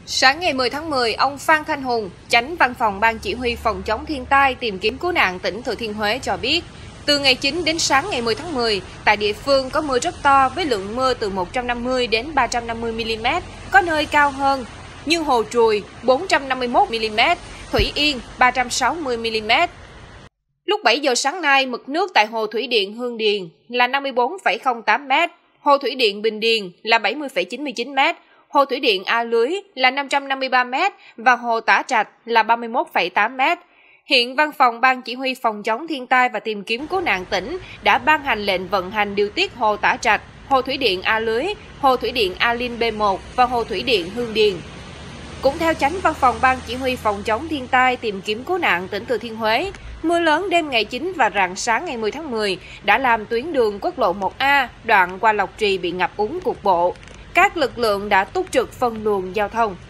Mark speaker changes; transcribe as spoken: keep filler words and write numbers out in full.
Speaker 1: Sáng ngày mười tháng mười, ông Phan Thanh Hùng, Chánh Văn phòng Ban Chỉ huy Phòng chống thiên tai tìm kiếm cứu nạn tỉnh Thừa Thiên Huế cho biết, từ ngày chín đến sáng ngày mười tháng mười, tại địa phương có mưa rất to với lượng mưa từ một trăm năm mươi đến ba trăm năm mươi mi-li-mét, có nơi cao hơn, như Hồ Trùi bốn trăm năm mươi mốt mi-li-mét, Thủy Yên ba trăm sáu mươi mi-li-mét. Lúc bảy giờ sáng nay, mực nước tại Hồ Thủy Điện Hương Điền là năm mươi tư phẩy không tám mét, Hồ Thủy Điện Bình Điền là bảy mươi phẩy chín mươi chín mét, Hồ Thủy Điện A Lưới là năm trăm năm mươi ba mét và Hồ Tả Trạch là ba mươi mốt phẩy tám mét. Hiện Văn phòng Ban Chỉ huy Phòng chống thiên tai và tìm kiếm cứu nạn tỉnh đã ban hành lệnh vận hành điều tiết Hồ Tả Trạch, Hồ Thủy Điện A Lưới, Hồ Thủy Điện A Linh B một và Hồ Thủy Điện Hương Điền. Cũng theo Chánh Văn phòng Ban Chỉ huy Phòng chống thiên tai tìm kiếm cứu nạn tỉnh Thừa Thiên Huế, mưa lớn đêm ngày chín và rạng sáng ngày mười tháng mười đã làm tuyến đường quốc lộ một A đoạn qua Lộc Trì bị ngập úng cục bộ. Các lực lượng đã túc trực phân luồng giao thông.